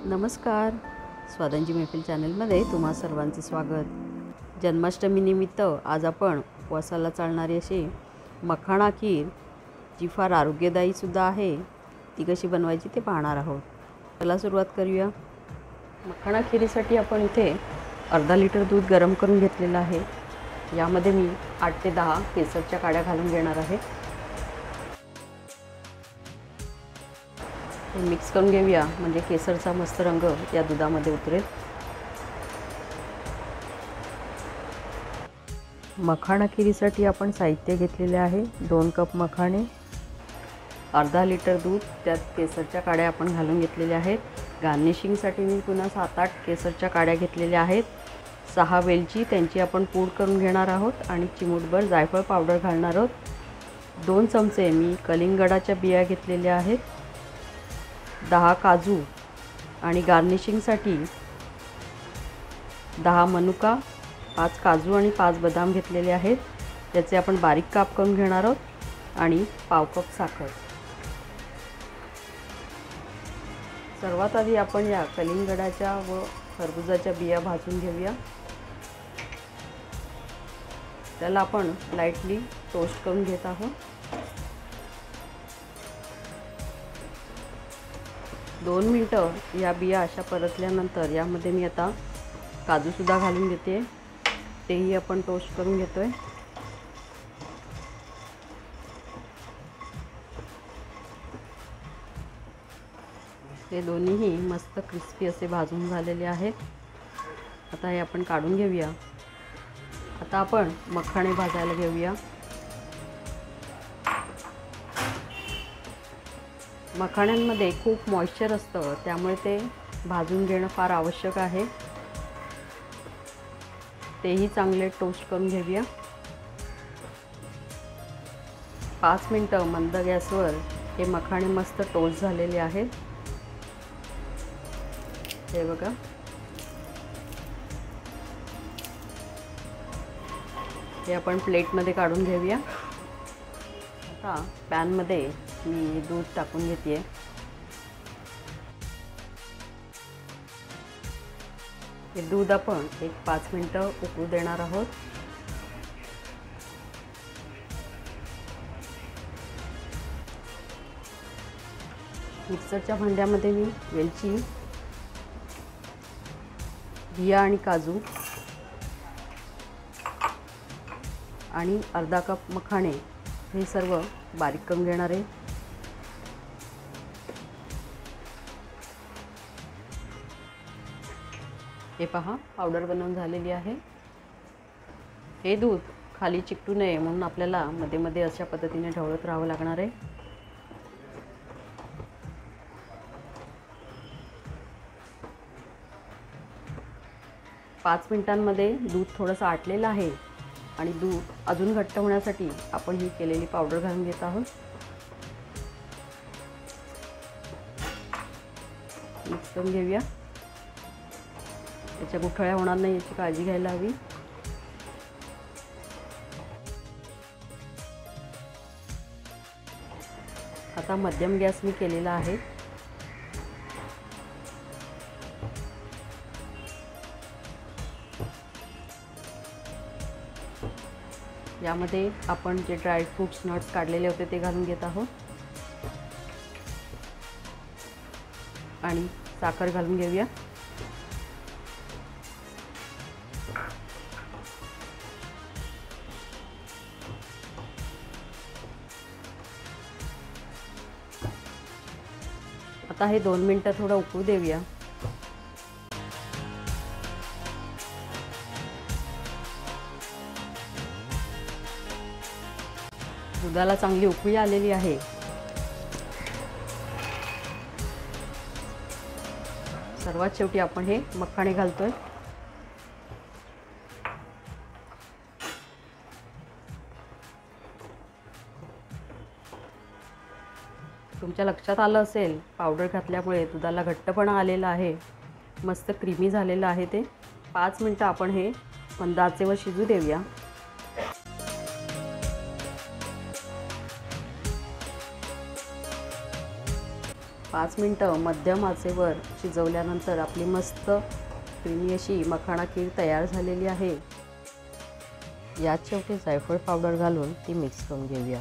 नमस्कार, स्वादांची मैफिल चॅनलमध्ये तुम्हा सर्वांचे स्वागत। जन्माष्टमीनिमित्त आज आपण उपवासाला चालणारी अशी मखाणा खीर, जी फार आरोग्यदायीसुद्धा आहे, ती कशी बनवायची ते पाहणार आहोत। चला सुरुवात करूया। मखाणा खीरीसाठी आपण इथे अर्धा लिटर दूध गरम करून घेतलेलं आहे। यामध्ये मी 8 ते 10 केसरच्या काड्या घालून घेणार आहे। हे मिक्स करून घेऊया, म्हणजे केसरचा मस्त रंग या दुधामध्ये उतरेल। मखाणा खीरीसाठी आपण साहित्य घेतलेले आहे। 2 कप मखाणे, अर्धा लिटर दूध, त्यात केसरच्या काड्या आपण घालून घेतलेल्या आहेत। गार्निशिंगसाठी मी पुन्हा 7-8 केसरच्या काड्या घेतलेल्या आहेत। 6 वेलची, त्यांची आपण पूड करून घेणार आहोत आणि चिमूटभर जायफळ पावडर घालणार आहोत। 2 चमचे मी कलिंगडाच्या बिया घेतलेल्या आहेत। 10 काजू आणि गार्निशिंगसाठी 10 मनुका, 5 काजू आणि 5 बदाम घेतलेले आहेत। त्याचे आपण बारीक काप करून घेणार आहोत आणि पाव कप साखर। सर्वात आधी आपण या कलिंगडाच्या व खरबुजाच्या बिया भाजून घेऊया। त्याला आपण लाईटली टोस्ट करून घेत आहोत। 2 मिनिटं या बिया अशा परतल्यानंतर यामध्ये मी आता काजूसुद्धा घालून घेते, तेही आपण टोस्ट करून घेतोय। हे दोन्हीही मस्त क्रिस्पी असे भाजून झालेले आहेत। आता हे आपण काढून घेऊया। आता आपण मखाणे भाजायला घेऊया। मखाण्यांमध्ये खूप मॉइश्चर असतं, त्यामुळे ते भाजून घेणं फार आवश्यक आहे। तेही चांगले टोस्ट करून घेऊया। 5 मिनिटं मंद गॅसवर हे मखाणे मस्त टोस्ट झालेले आहेत। हे बघा, हे आपण प्लेटमध्ये काढून घेऊया। आता पॅनमध्ये मी दूध टाकून घेते। हे दूध आपण 5 मिनिटं उकळू देणार आहोत। मिक्सरच्या भांड्यामध्ये मी वेलची, बिया आणि काजू आणि अर्धा कप मखाणे हे सर्व बारीक करून घेणार आहे। हे पहा, पावडर बनवून झालेली आहे। हे दूध खाली चिकटू नये म्हणून आपल्याला मध्ये मध्ये अशा पद्धतीने ढवळत राहावं लागणार आहे। पाच मिनिटांमध्ये दूध थोडंसं आटलेलं आहे आणि दूध अजून घट्ट होण्यासाठी आपण ही केलेली पावडर घालून घेत आहोत। मिक्स करून घेऊया। त्याच्या गुठळ्या होणार नाही याची काळजी घ्यायला हवी। आता मध्यम गॅस मी केलेला आहे। यामध्ये आपण जे ड्राय फ्रूट्स, नट्स काढलेले होते ते घालून घेत आहोत आणि साखर घालून घेऊया। आता हे 2 मिनिटं थोडं उकळू देऊया। दुधाला चांगली उकळी आलेली आहे। सर्वात शेवटी आपण हे मखाणे घालतोय। तुमच्या लक्षात आलं असेल, पावडर घातल्यामुळे दुधाला घट्टपणा आलेला आहे, मस्त क्रीमी झालेलं आहे ते। 5 मिनिटं आपण हे मंद आचेवर शिजू देऊया। 5 मिनटं मध्यम आचेवर शिजवल्यानंतर आपली मस्त क्रीमी अशी मखाणा खीर तयार झालेली आहे। यात शेवटी जायफळ पावडर घालून ती मिक्स करून घेऊया।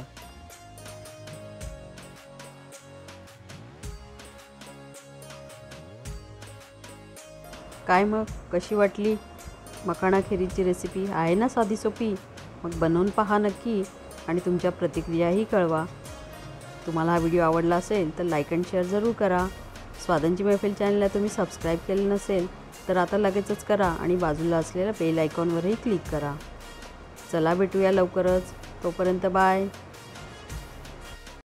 काय मग कशी वाटली मखाणा खिरीची रेसिपी? आहे ना साधी सोपी? मग बनवून पहा नक्की आणि तुमच्या प्रतिक्रियाही कळवा। तुम्हाला हा व्हिडिओ आवडला असेल तर लाईक अँड शेअर जरूर करा। स्वादांची मैफिल चॅनलला तुम्ही सबस्क्राईब केलं नसेल तर आता लगेचच करा आणि बाजूला असलेल्या बेल आयकॉनवरही क्लिक करा। चला भेटूया लवकरच, तोपर्यंत बाय।